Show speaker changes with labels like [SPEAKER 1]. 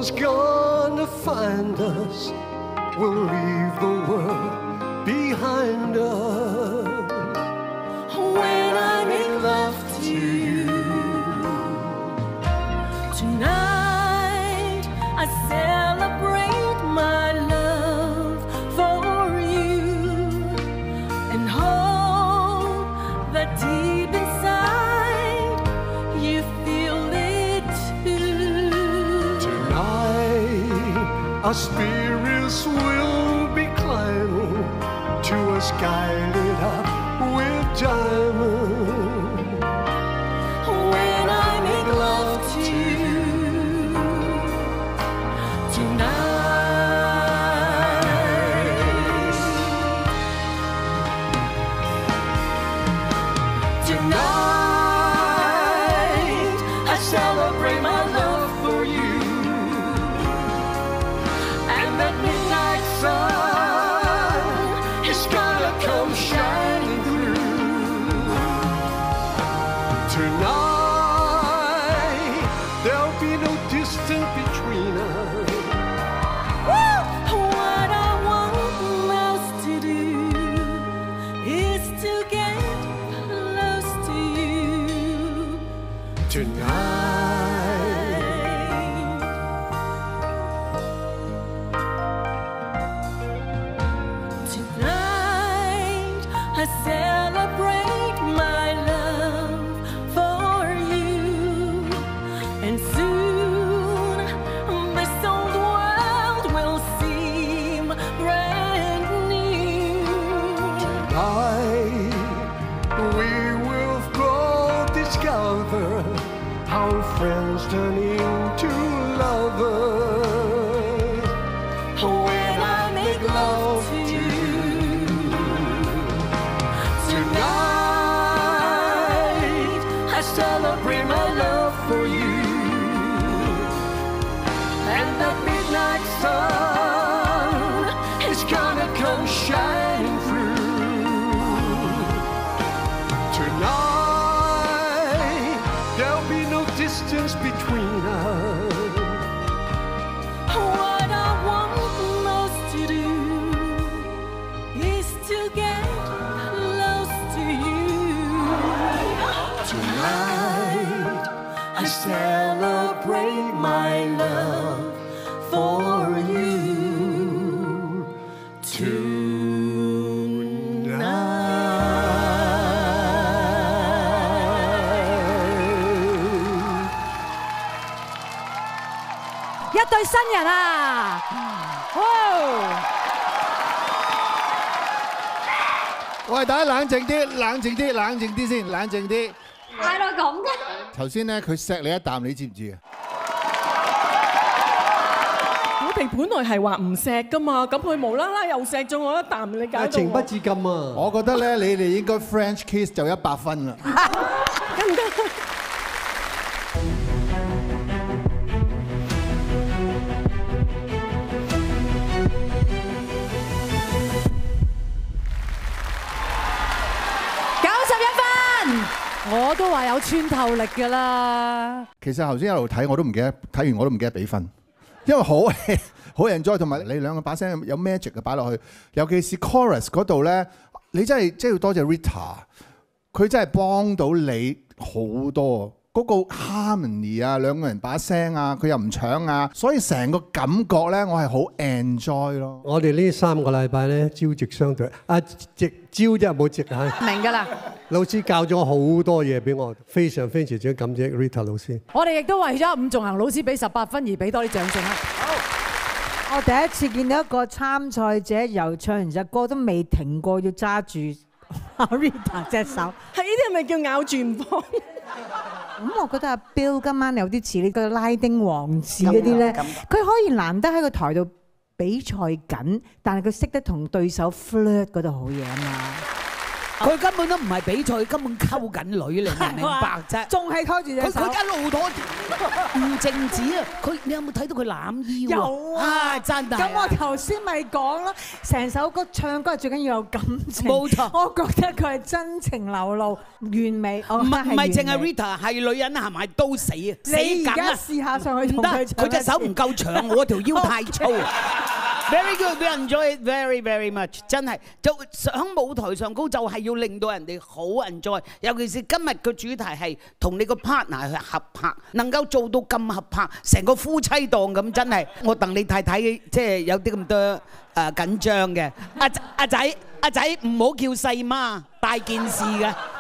[SPEAKER 1] one's gonna find us. We'll leave the world behind us.
[SPEAKER 2] When I make love to you tonight, I celebrate my love for you and hope that deep inside you feel it too.
[SPEAKER 1] Tonight, our spirits will be climbing to a sky lit up with diamonds.
[SPEAKER 2] When I make love to you tonight, tonight I celebrate my love for you, and that midnight sun is gonna come shining through.
[SPEAKER 1] Tonight, there'll be no distance between us.
[SPEAKER 2] What I want most to do is to get close to you
[SPEAKER 1] Tonight,
[SPEAKER 2] tonight I celebrate my love for you, and soon this old world will seem brand new.
[SPEAKER 1] tonight, we will both discover how friends turn into lovers.
[SPEAKER 2] When I make love to you tonight, I celebrate my love for you, and that midnight sun is gonna come shining through.
[SPEAKER 1] Tonight, there'll be no distance between us.
[SPEAKER 2] What I want most to do is to get close to you.
[SPEAKER 1] Tonight,
[SPEAKER 2] I celebrate my love for you
[SPEAKER 1] tonight.
[SPEAKER 3] 一對新人啊！哇！
[SPEAKER 4] 喂，大家冷靜啲，冷靜啲，冷靜啲先，冷靜啲。
[SPEAKER 3] 嗌到咁嘅。
[SPEAKER 4] 頭先咧，佢錫你一啖，你知唔知啊？
[SPEAKER 5] 我哋本來係話唔錫噶嘛，咁佢無啦啦又錫咗我一啖，你搞到
[SPEAKER 1] 情不自禁啊！
[SPEAKER 4] 我覺得咧，你哋應該 French kiss 就100分啦。
[SPEAKER 5] 得唔得？
[SPEAKER 3] 我都話有穿透力㗎啦。
[SPEAKER 4] 其實頭先一路睇我都唔記得，睇完我都唔記得俾分，因為好 enjoy， 同埋你兩個把聲有 magic 嘅擺落去，尤其是 chorus 嗰度咧，你真係要多謝 Rita， 佢真係幫到你好多。嗰個 harmony 啊，兩個人把聲啊，佢又唔搶啊，所以成個感覺咧，我係好 enjoy 咯。
[SPEAKER 1] 我哋呢3個禮拜咧，朝夕相對，夕朝啫冇夕啊。
[SPEAKER 3] 明㗎啦。
[SPEAKER 1] 老師教咗我好多嘢俾我，非常非常之感謝 Rita 老師。
[SPEAKER 3] 我哋亦都為咗伍仲衡老師俾18分而俾多啲掌聲啦。
[SPEAKER 6] 我第一次見到一個參賽者由唱完隻歌都未停過，要揸住 Rita 隻手。
[SPEAKER 5] 係呢啲係咪叫咬住唔放？
[SPEAKER 6] 咁我覺得阿 Bill 今晚有啲似呢個拉丁王子嗰啲咧，佢可以難得喺個台度比賽緊，但係佢識得同對手 flirt 嗰度好嘢啊嘛。
[SPEAKER 7] 佢根本都唔係比賽，佢根本溝緊女，你明唔明白啫？
[SPEAKER 6] 仲係拖住隻手。
[SPEAKER 7] 佢一路拖住，唔淨止啊！佢你有冇睇到佢攬腰啊？
[SPEAKER 6] 有啊，
[SPEAKER 7] 真係。
[SPEAKER 6] 咁我頭先咪講咯，成首歌唱歌最緊要有感情。
[SPEAKER 7] 冇錯，
[SPEAKER 6] 我覺得佢係真情流露，完美。
[SPEAKER 7] 唔係淨係 Rita， 係女人係咪都死啊？死
[SPEAKER 6] 你而家
[SPEAKER 7] 梗啊！
[SPEAKER 6] 試下上去同佢唱。
[SPEAKER 7] 佢隻手唔夠長，我條腰太粗。Very good, we enjoy it very very much。真係就喺舞台上高就係要令到人哋好 enjoy，尤其是今日嘅主題係同你個 partner 去合拍，能夠做到咁合拍，成個夫妻檔咁，真係我戥你太太即係有啲咁多緊張嘅。阿仔唔好叫細媽，大件事嘅。